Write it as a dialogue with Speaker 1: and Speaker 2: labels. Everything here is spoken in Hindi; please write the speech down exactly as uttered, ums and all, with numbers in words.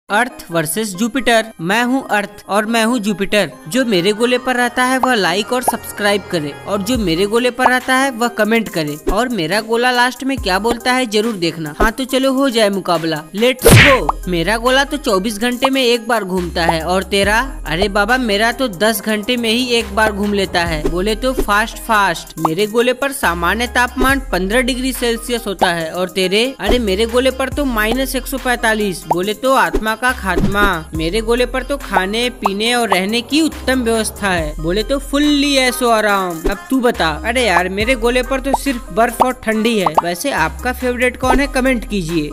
Speaker 1: अर्थ वर्सेस जुपिटर। मैं हूँ अर्थ और मैं हूँ जुपिटर। जो मेरे गोले पर रहता है वह लाइक और सब्सक्राइब करे और जो मेरे गोले पर रहता है वह कमेंट करे। और मेरा गोला लास्ट में क्या बोलता है जरूर देखना। हाँ तो चलो हो जाए मुकाबला, लेट्स गो। मेरा गोला तो चौबीस घंटे में एक बार घूमता है और तेरा? अरे बाबा मेरा तो दस घंटे में ही एक बार घूम लेता है। बोले तो फास्ट फास्ट। मेरे गोले पर सामान्य तापमान पंद्रह डिग्री सेल्सियस होता है और तेरे? अरे मेरे गोले पर तो माइनस एक सौ पैतालीस। बोले तो आत्मा का खात्मा। मेरे गोले पर तो खाने पीने और रहने की उत्तम व्यवस्था है। बोले तो फुल्ली ऐसो आराम। अब तू बता। अरे यार मेरे गोले पर तो सिर्फ बर्फ और ठंडी है। वैसे आपका फेवरेट कौन है कमेंट कीजिए।